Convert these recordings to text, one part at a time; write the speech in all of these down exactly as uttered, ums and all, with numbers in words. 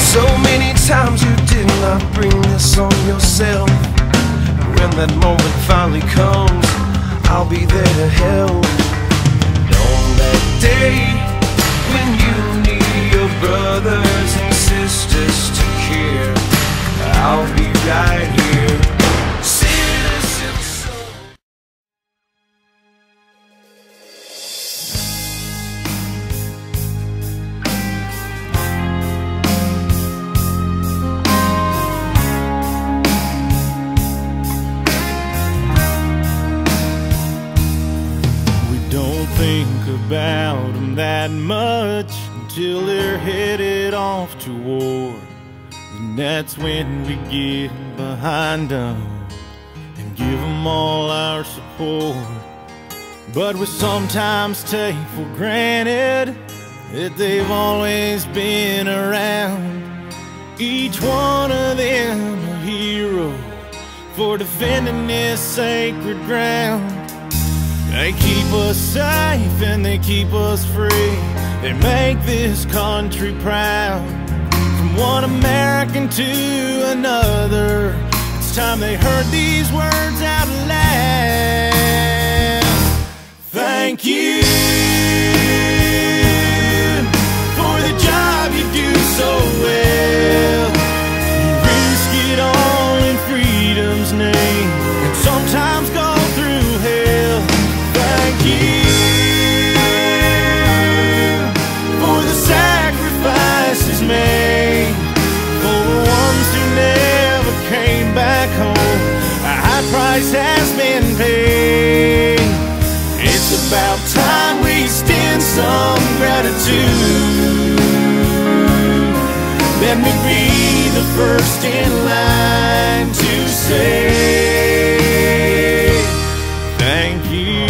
So many times you did not bring this on yourself. When that moment finally comes, I'll be there to help. And on that day when you need your brothers and sisters to care, I'll be right here. Think about them that much until they're headed off to war. And that's when we get behind them and give them all our support. But we sometimes take for granted that they've always been around. Each one of them a hero for defending this sacred ground. They keep us safe and they keep us free. They make this country proud. From one American to another, it's time they heard these words out loud. Thank you for the job you do so well. You risk it all in freedom's name and sometimes go through hell. Thank you for the sacrifices made, for the ones who never came back home. A high price has been paid. It's about time we extend some gratitude. Let me be the first in line to say thank you.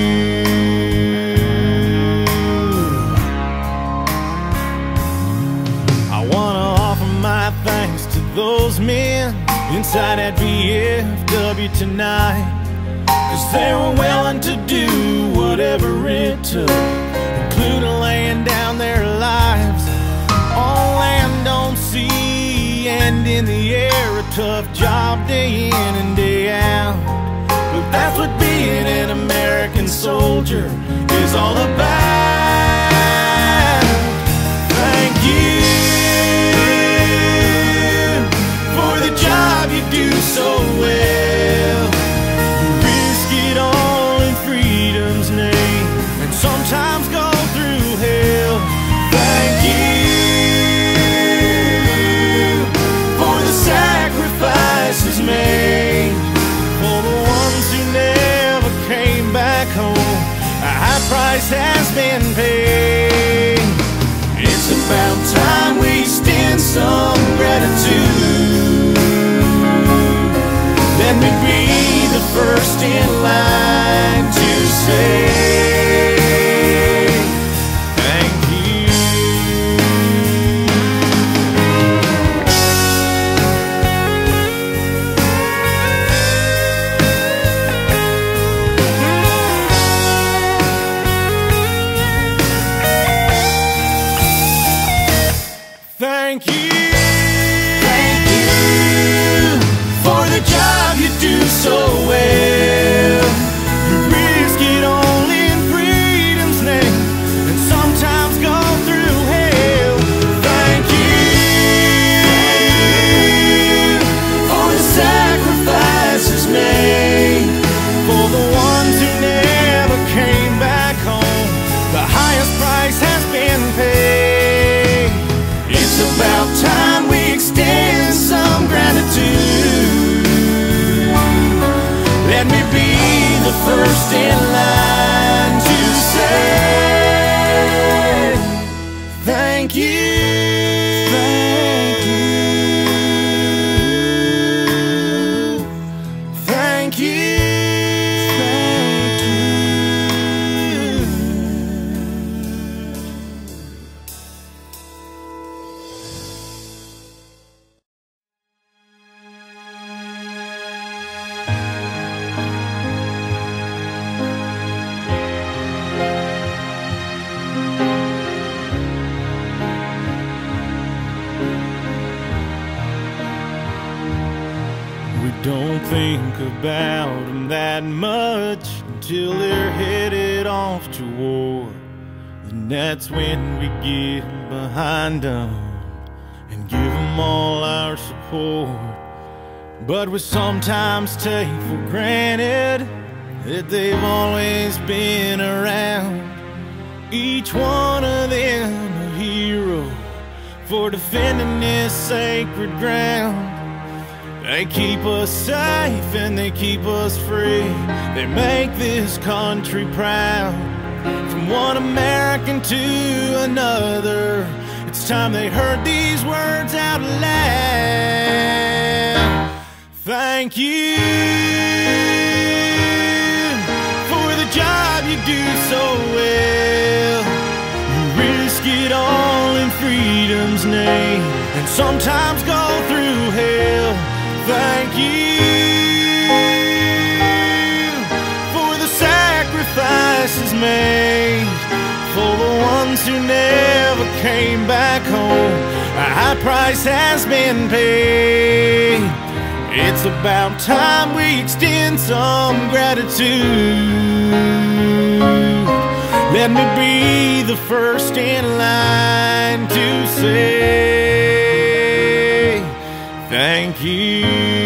Those men inside that V F W tonight, 'cause they were willing to do whatever it took, including laying down their lives on land don't see, and in the air a tough job day in and day out. But that's what being an American soldier is all about. Thank you job you do so well. You risk it all in freedom's name and sometimes go through hell. Thank you for the sacrifices made, for the ones who never came back home. A high price has been paid. It's about time we extend some gratitude. Let me be the first in line to say thank you. Thank you. Thank you for the job you do so well. You risk it all in freedom's name and sometimes go through hell. Thank you for the sacrifices made, for the ones who never came back home. The highest price has been paid. It's about time we extend some gratitude. Let me be the first in line to say thank you. Thank you. Thank you. Thank you. Don't think about them that much until they're headed off to war. And that's when we get behind them and give them all our support. But we sometimes take for granted that they've always been around. Each one of them a hero for defending this sacred ground. They keep us safe and they keep us free. They make this country proud. From one American to another, it's time they heard these words out loud. Thank you for the job you do so well. You risk it all in freedom's name and sometimes go through hell. Thank you for the sacrifices made, for the ones who never came back home. A high price has been paid. It's about time we extend some gratitude. Let me be the first in line to say thank you.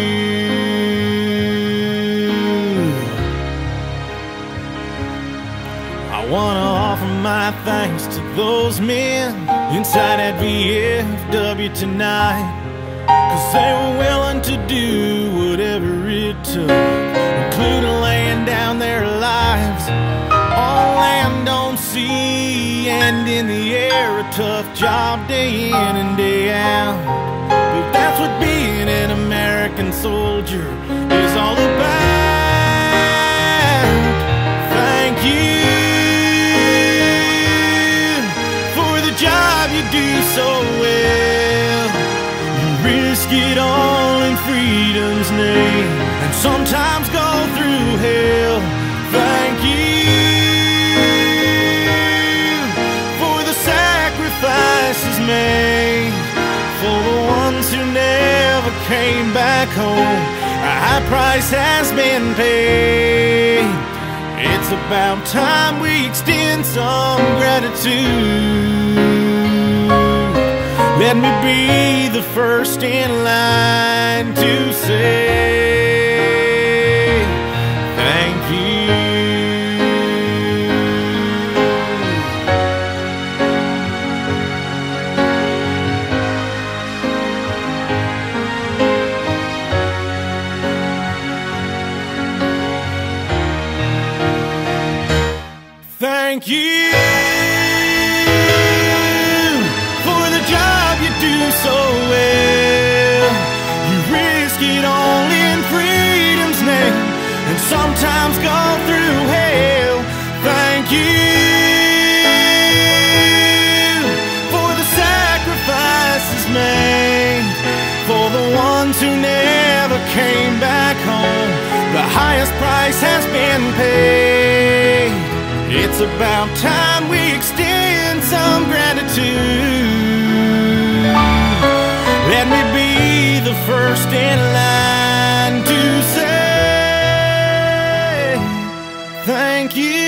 I wanna offer my thanks to those men inside that V F W tonight, 'cause they were willing to do whatever it took, including laying down their lives on land on sea and in the air. A tough job day in and day out, but that's what being an American soldier is all about. Thank you for the job you do so well. You risk it all in freedom's name and sometimes go through hell. Thank you for the sacrifices made, for the ones who never came back home. A high price has been paid. It's about time we extend some gratitude. Let me be the first in line to say thank you. Thank you for the job you do so well. You risk it all in freedom's name and sometimes go through hell. Thank you for the sacrifices made, for the ones who never came back home. The highest price has been paid. It's about time we extend some gratitude. Let me be the first in line to say thank you.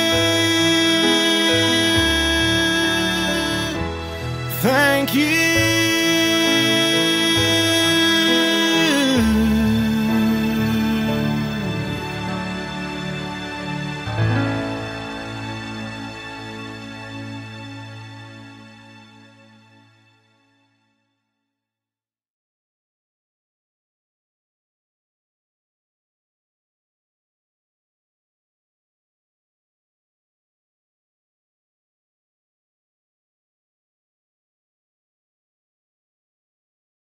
Thank you.